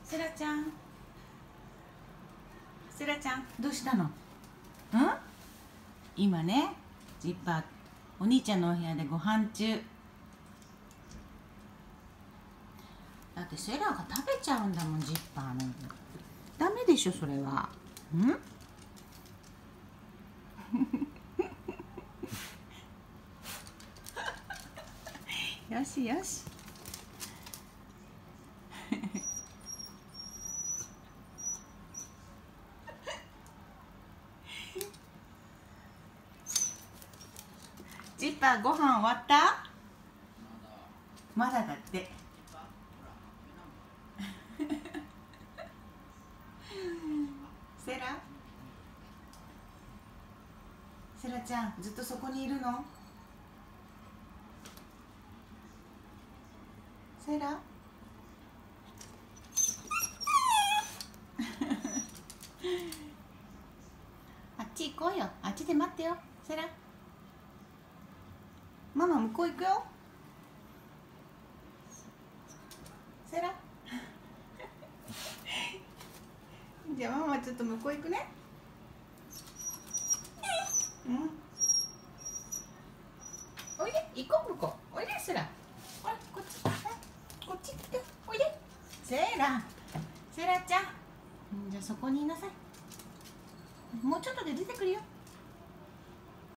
セラちゃん、セラちゃん、どうしたの？今ね、ジッパーお兄ちゃんのお部屋でご飯中。だってセラが食べちゃうんだもん、ジッパーの。ダメでしょそれは。よしよし。ジッパーご飯終わった？まだだって。セラ？セラちゃん、ずっとそこにいるの？セラ？あっち行こうよ。あっちで待ってよ。セラ。ママ向こう行くよ。セラ。じゃあママちょっと向こう行くね。おいで、行こう向こう。おいでセラ。ほらこっち。こっち来て。おいで。セラ。セラちゃん。じゃあそこにいなさい。もうちょっとで出てくるよ。